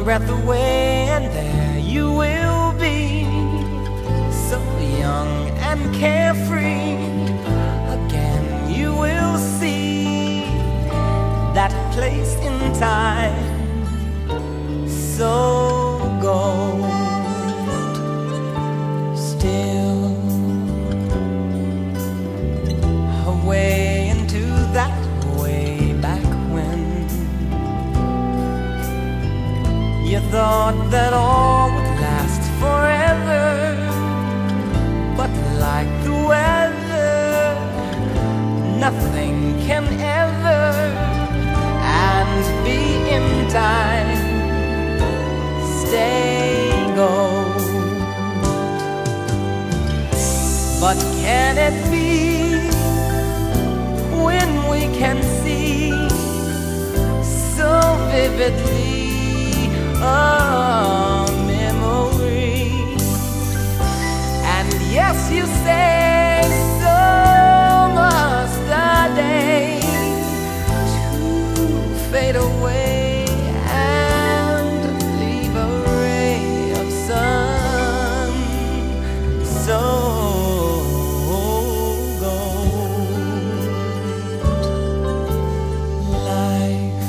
breath away, and there you will be, so young and carefree. Again you will see that place in time, so gold still, away into that way back when you thought that all would last forever. But like the weather, nothing can ever and be in time stay gold. But can it be, when we can see so vividly a memory? And yes, you say, so must the day to fade away and leave a ray of sun so gold. Life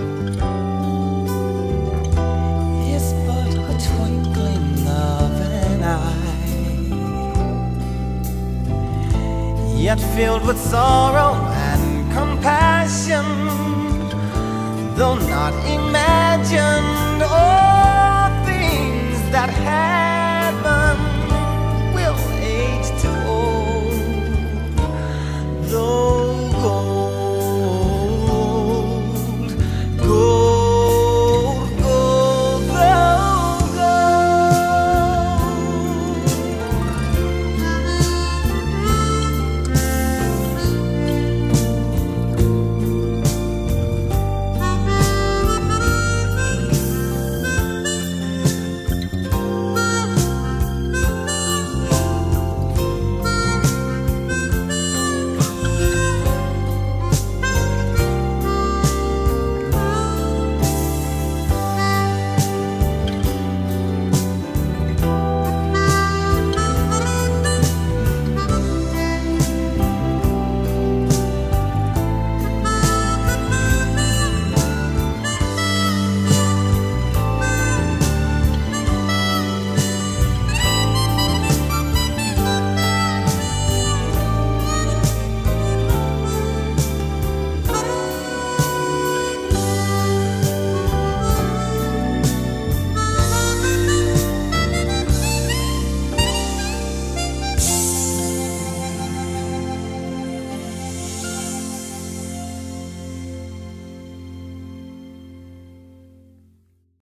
is but a twinkling of an eye, yet filled with sorrow and compassion, though not imagined. Oh,